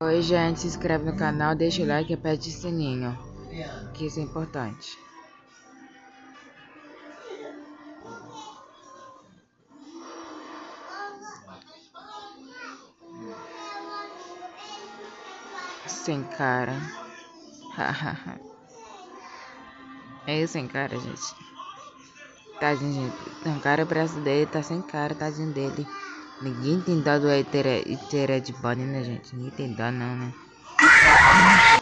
Oi, gente, se inscreve no canal, deixa o like e aperte o sininho, que isso é importante. Sem cara. É isso, sem cara, gente. Tadinho, gente. Tem cara, o braço dele tá sem cara, tadinho dele. Ninguém tem dó do Itered Bunny, né, gente? Ninguém tem dó, não, né?